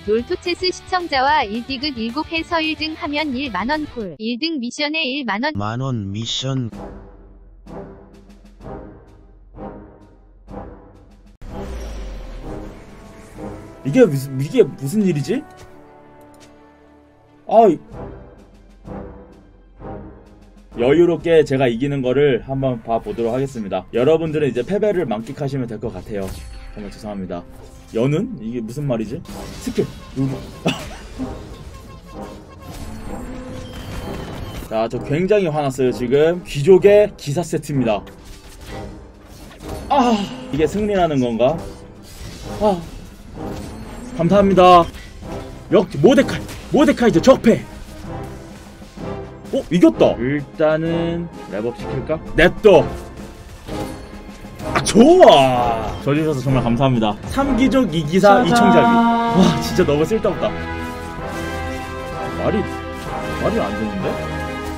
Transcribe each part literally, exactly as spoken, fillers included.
롤토체스 시청자와 일 디귿 일곱 해서 일 등 하면 일만 원 콜. 일 등 미션에 일만 원. 만원 미션. 이게 무슨 이게 무슨 일이지? 아, 여유롭게 제가 이기는 거를 한번 봐보도록 하겠습니다. 여러분들은 이제 패배를 만끽하시면 될 것 같아요. 정말 죄송합니다. 연은? 이게 무슨 말이지? 스킬! 자, 저 굉장히 화났어요. 지금 귀족의 기사 세트입니다. 아, 이게 승리라는 건가? 아, 감사합니다. 역 모데카이 모데카이저 적패. 어? 이겼다. 일단은 랩업 시킬까? 냅둬. 아, 좋아. 저주셔서 정말 감사합니다. 삼기족 이기사 이청자비. 와, 진짜 너무 쓸데없다. 말이 말이 안 되는데?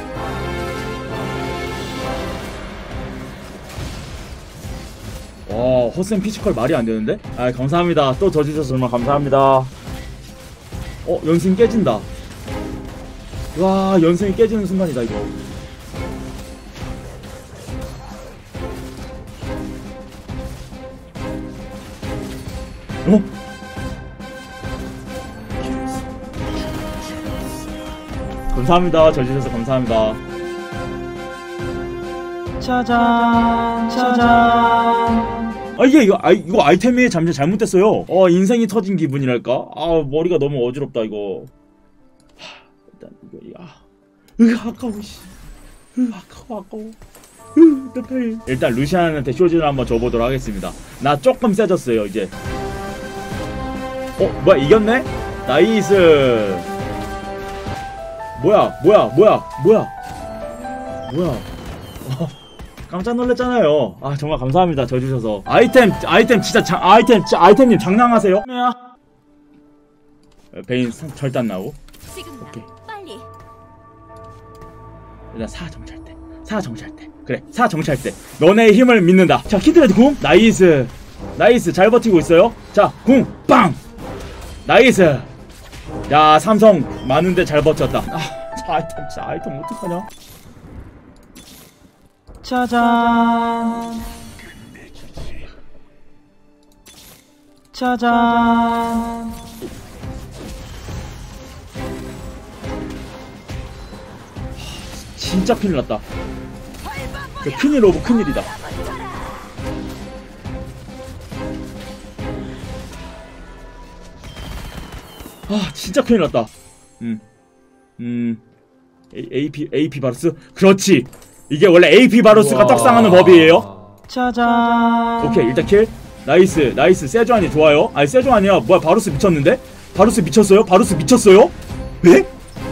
와, 허쌤 피지컬 말이 안 되는데? 아, 감사합니다. 또 져주셔서 정말 감사합니다. 어, 연승 깨진다. 와, 연승이 깨지는 순간이다, 이거. 어? 감사합니다. 져주셔서 감사합니다. 짜잔, 짜잔. 아, 이게 이거 아이 이거 아이템이 잠시 잘못됐어요. 어, 인생이 터진 기분이랄까? 아, 머리가 너무 어지럽다 이거. 하, 일단 이거 야, 으 아까워 씨, 으 아까워 아까워. 으 또 일단 루시안한테 쇼즈를 한번 줘보도록 하겠습니다. 나 조금 세졌어요 이제. 어, 뭐야 이겼네? 나이스. 뭐야 뭐야 뭐야 뭐야 뭐야. 어. 깜짝 놀랐잖아요. 아, 정말 감사합니다. 져주셔서. 아이템, 아이템 진짜 장, 아이템, 진짜 아이템님 장난하세요? 베인 절대 안 나오고. 오케이. 빨리. 일단 사 정찰 때. 사 정찰 때. 그래, 사 정찰 때. 너네의 힘을 믿는다. 자, 키트레드 궁. 나이스. 나이스. 잘 버티고 있어요. 자, 궁. 빵. 나이스. 야, 삼성 많은데 잘 버텼다. 아, 자, 아이템, 진짜 아이템 어떡하냐? 짜잔, 짜잔. 진짜 큰일 났다. 큰일 오브 큰일이다. 아, 진짜 큰일 났다. 음, 음, 에이피, 에이피 바루스? 그렇지! 이게 원래 에이피 바루스가 떡상하는 법이에요. 짜잔. 오케이, 일단 킬. 나이스, 나이스. 세조안이 좋아요. 아니, 세조안이야. 뭐야, 바루스 미쳤는데? 바루스 미쳤어요? 바루스 미쳤어요? 에?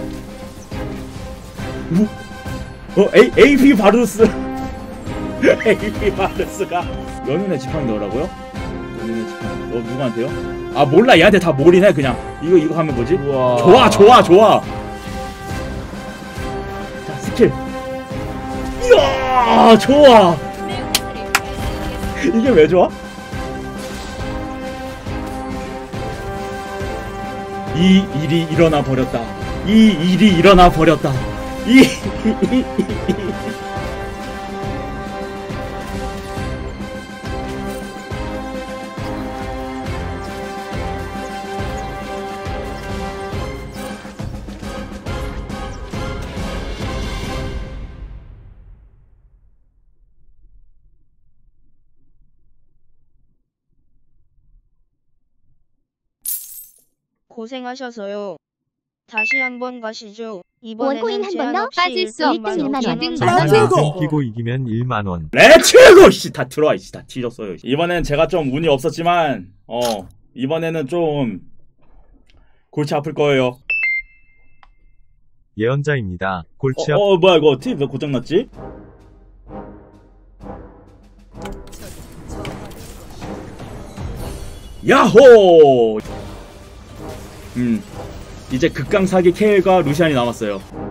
뭐? 어, 에이, 에이피 바루스. 에이피 바루스가. 연인의 지팡이 넣으라고요? 연인의 지팡이. 너 누구한테요? 아, 몰라. 얘한테 다 몰이네, 그냥. 이거, 이거 하면 뭐지? 우와. 좋아, 좋아, 좋아. 자, 스킬. 이야, 좋아. 이게 왜 좋아? 이 일이 일어나 버렸다. 이 일이 일어나 버렸다. 이, 이, 이, 이. 고생하셔서요. 다시 한번 가시죠. 이번에는 원코인 한 번 더? 빠질 수 없음. 없음. 일만 원. 랜선 끼고 이기면 일만 원. 렛츠고! 씨, 다 들어와. 씨, 다 뒤졌어요. 이번엔 제가 좀 운이 없었지만, 어, 이번에는 좀 골치 아플 거예요. 예언자입니다. 골치 어, 아프. 어, 뭐야 이거 팁 왜 고장났지? 야호! 음, 이제 극강 사기 케일과 루시안이 남았어요.